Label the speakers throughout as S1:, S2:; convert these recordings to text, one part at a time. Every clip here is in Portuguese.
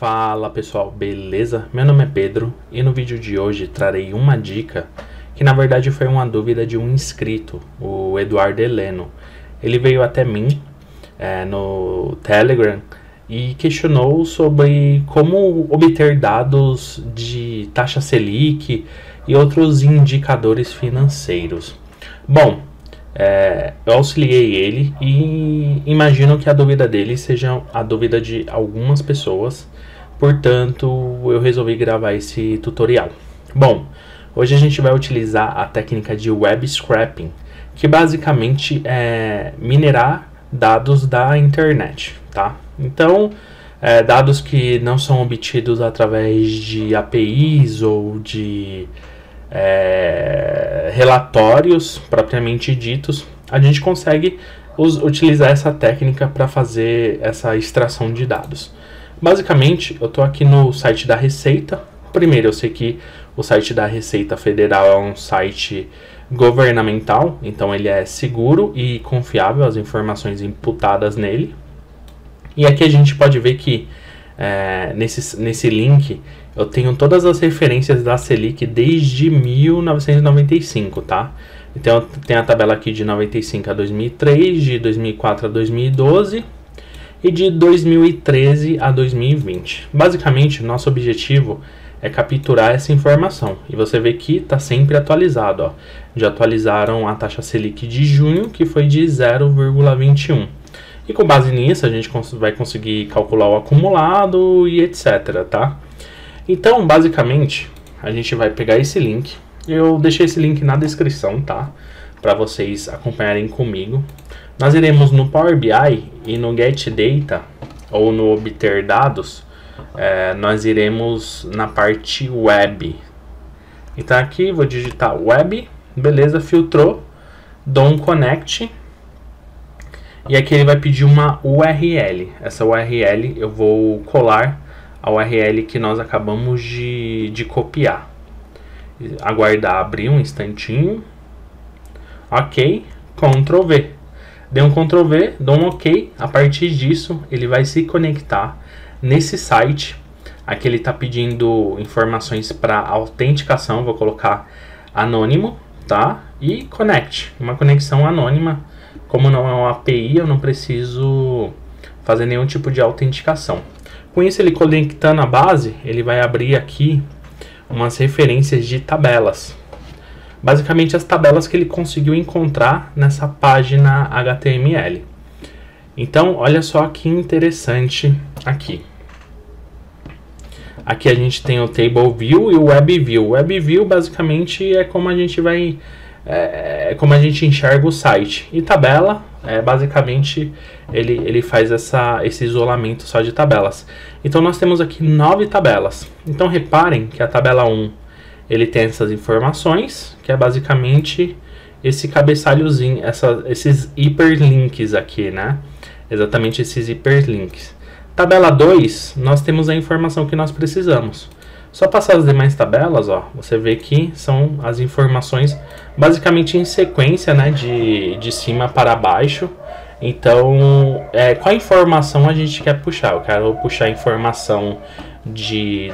S1: Fala pessoal, beleza? Meu nome é Pedro e no vídeo de hoje trarei uma dica que na verdade foi uma dúvida de um inscrito, o Eduardo Heleno. Ele veio até mim no Telegram e questionou sobre como obter dados de taxa Selic e outros indicadores financeiros. Bom, eu auxiliei ele e imagino que a dúvida dele seja a dúvida de algumas pessoas, portanto eu resolvi gravar esse tutorial. Bom, hoje a gente vai utilizar a técnica de web scraping, que basicamente é minerar dados da internet, tá? Então, dados que não são obtidos através de APIs ou de relatórios propriamente ditos, a gente consegue utilizar essa técnica para fazer essa extração de dados. Basicamente, eu estou aqui no site da Receita. Primeiro, eu sei que o site da Receita Federal é um site governamental, então ele é seguro e confiável, as informações imputadas nele. E aqui a gente pode ver que nesse link eu tenho todas as referências da Selic desde 1995, tá? Então tem a tabela aqui de 95 a 2003, de 2004 a 2012 e de 2013 a 2020. Basicamente, nosso objetivo é capturar essa informação. E você vê que está sempre atualizado, ó. Já atualizaram a taxa Selic de junho, que foi de 0,21. E com base nisso, a gente vai conseguir calcular o acumulado e etc, tá? Então, basicamente, a gente vai pegar esse link. Eu deixei esse link na descrição, tá? Para vocês acompanharem comigo. Nós iremos no Power BI e no Get Data, ou no Obter Dados, nós iremos na parte Web. Então aqui vou digitar Web, beleza, filtrou, dou um Connect. E aqui ele vai pedir uma URL. Essa URL eu vou colar a URL que nós acabamos de copiar. Aguardar abrir um instantinho. Ok, Ctrl V. Dei um Ctrl V, dou um OK. A partir disso, ele vai se conectar nesse site. Aqui ele está pedindo informações para autenticação. Vou colocar anônimo, tá? E Connect, uma conexão anônima. Como não é uma API, eu não preciso fazer nenhum tipo de autenticação. Com isso, ele conectando a base, ele vai abrir aqui umas referências de tabelas. Basicamente, as tabelas que ele conseguiu encontrar nessa página HTML. Então, olha só que interessante aqui. Aqui a gente tem o Table View e o Web View. O Web View, basicamente, é como a gente vai... como a gente enxerga o site. E tabela, basicamente, ele faz esse isolamento só de tabelas. Então nós temos aqui 9 tabelas. Então reparem que a tabela 1, ele tem essas informações, que é basicamente esse cabeçalhozinho, esses hiperlinks aqui, né? Exatamente esses hiperlinks. Tabela 2, nós temos a informação que nós precisamos. Só passar as demais tabelas, ó, você vê que são as informações basicamente em sequência, né, de cima para baixo. Então, qual informação a gente quer puxar? Eu quero puxar a informação de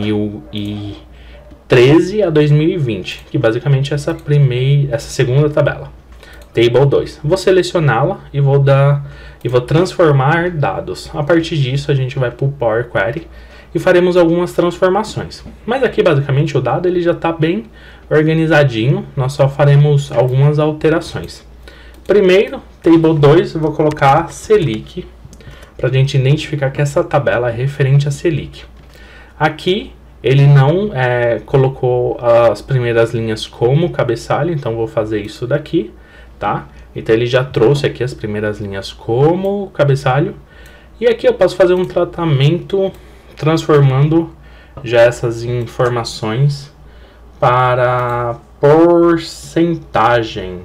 S1: 2013 a 2020, que basicamente é essa segunda tabela. Table 2. Vou selecioná-la e vou transformar dados. A partir disso, a gente vai para o Power Query e faremos algumas transformações. Mas aqui, basicamente, o dado ele já está bem organizadinho. Nós só faremos algumas alterações. Primeiro, Table 2, eu vou colocar Selic, para a gente identificar que essa tabela é referente a Selic. Aqui, ele não colocou as primeiras linhas como cabeçalho, então vou fazer isso daqui, tá? Então ele já trouxe aqui as primeiras linhas como cabeçalho. E aqui eu posso fazer um tratamento transformando já essas informações para porcentagem,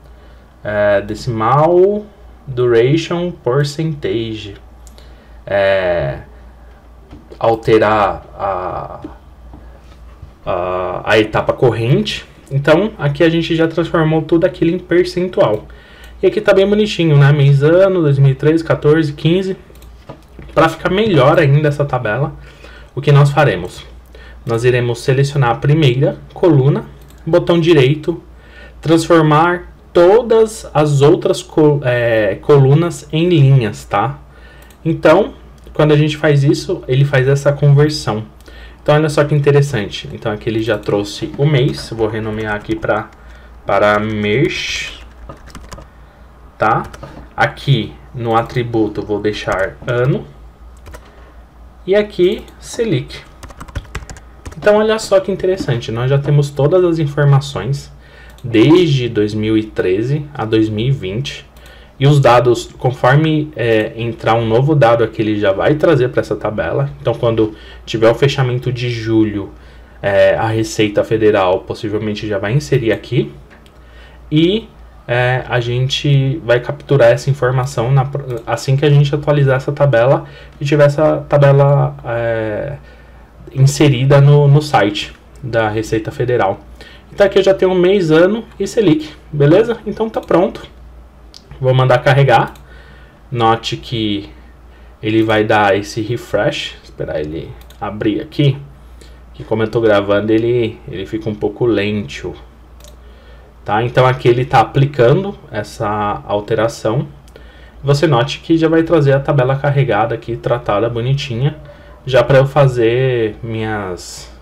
S1: decimal, duration, percentage, alterar a etapa corrente. Então aqui a gente já transformou tudo aquilo em percentual. E aqui tá bem bonitinho, né? Mês, ano, 2013, 14, 15. Para ficar melhor ainda essa tabela, o que nós faremos? Nós iremos selecionar a primeira coluna, botão direito, transformar todas as outras colunas em linhas, tá? Então, quando a gente faz isso, ele faz essa conversão. Então, olha só que interessante. Então, aqui ele já trouxe o mês. Vou renomear aqui para mês, tá? Aqui no atributo vou deixar ano. E aqui, Selic. Então, olha só que interessante. Nós já temos todas as informações desde 2013 a 2020. E os dados, conforme entrar um novo dado aqui, ele já vai trazer para essa tabela. Então, quando tiver o fechamento de julho, a Receita Federal possivelmente já vai inserir aqui. E a gente vai capturar essa informação assim que a gente atualizar essa tabela e tiver essa tabela inserida no site da Receita Federal. Então, aqui eu já tenho mês, ano e Selic, beleza? Então, tá pronto. Vou mandar carregar. Note que ele vai dar esse refresh. Esperar ele abrir aqui. Que como eu estou gravando, ele fica um pouco lento. Tá? Então aqui ele está aplicando essa alteração. Você note que já vai trazer a tabela carregada aqui, tratada, bonitinha. Já para eu fazer minhas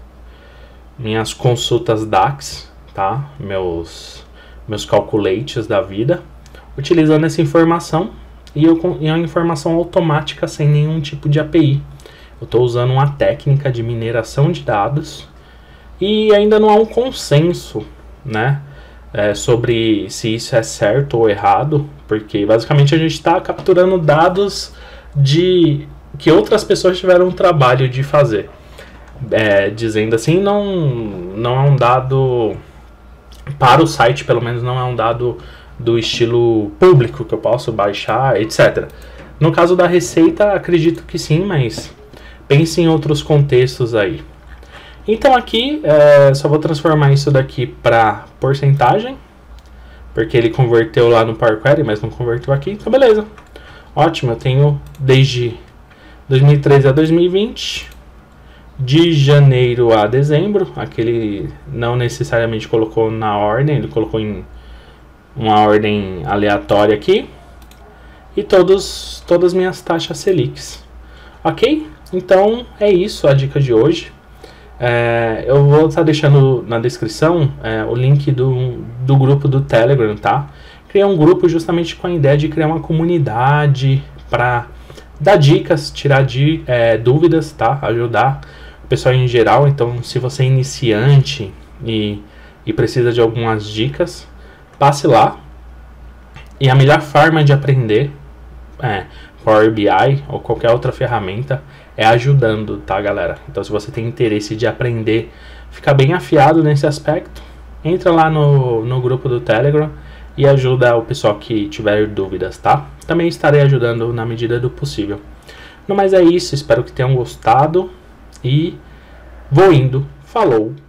S1: consultas DAX, tá? Meus calculates da vida. Utilizando essa informação e é uma informação automática sem nenhum tipo de API. Eu estou usando uma técnica de mineração de dados e ainda não há um consenso, né, sobre se isso é certo ou errado, porque basicamente a gente está capturando dados que outras pessoas tiveram o trabalho de fazer. Dizendo assim, não é um dado para o site, pelo menos não é um dado do estilo público que eu posso baixar, etc. No caso da Receita, acredito que sim, mas pense em outros contextos aí. Então aqui, só vou transformar isso daqui para porcentagem, porque ele converteu lá no Power Query, mas não converteu aqui, então beleza. Ótimo, eu tenho desde 2013 a 2020, de janeiro a dezembro, aqui ele não necessariamente colocou na ordem, ele colocou em uma ordem aleatória aqui. E todas as minhas taxas Selics. Ok? Então é isso a dica de hoje. Eu vou estar deixando na descrição o link do grupo do Telegram, tá? Criei um grupo justamente com a ideia de criar uma comunidade para dar dicas, tirar dúvidas, tá? Ajudar o pessoal em geral. Então, se você é iniciante e precisa de algumas dicas, passe lá. E a melhor forma de aprender Power BI ou qualquer outra ferramenta é ajudando, tá, galera? Então, se você tem interesse de aprender, ficar bem afiado nesse aspecto, entra lá no grupo do Telegram e ajuda o pessoal que tiver dúvidas, tá? Também estarei ajudando na medida do possível. No mais é isso, espero que tenham gostado e vou indo. Falou!